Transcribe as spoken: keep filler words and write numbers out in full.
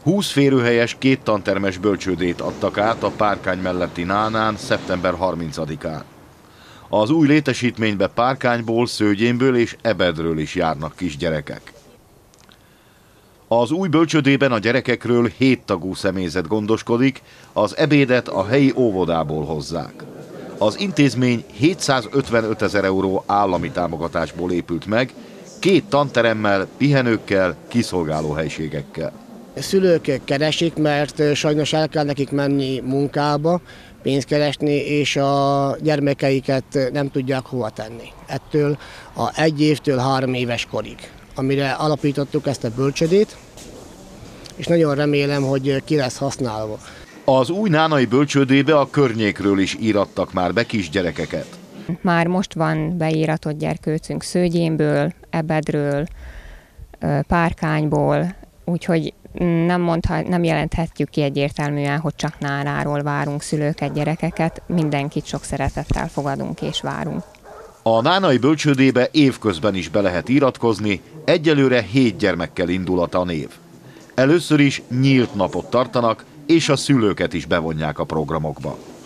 húsz férőhelyes, két tantermes bölcsődét adtak át a Párkány melletti Nánán szeptember harmincadikán. Az új létesítménybe Párkányból, Szőgyénből és Ebedről is járnak kisgyerekek. Az új bölcsődében a gyerekekről hét tagú személyzet gondoskodik, az ebédet a helyi óvodából hozzák. Az intézmény hétszázötvenöt ezer euró állami támogatásból épült meg, két tanteremmel, pihenőkkel, kiszolgálóhelységekkel. A szülők keresik, mert sajnos el kell nekik menni munkába, pénzt keresni, és a gyermekeiket nem tudják hova tenni. Ettől a egy évtől három éves korig, amire alapítottuk ezt a bölcsödét, és nagyon remélem, hogy ki lesz használva. Az új nánai bölcsődébe a környékről is írattak már be kisgyerekeket. Már most van beíratott gyerkőcünk Szőgyénből, Ebedről, Párkányból, úgyhogy nem, mondhat, nem jelenthetjük ki egyértelműen, hogy csak Nánáról várunk szülőket, gyerekeket, mindenkit sok szeretettel fogadunk és várunk. A nánai bölcsődébe évközben is be lehet iratkozni, egyelőre hét gyermekkel indul a tanév. Először is nyílt napot tartanak, és a szülőket is bevonják a programokba.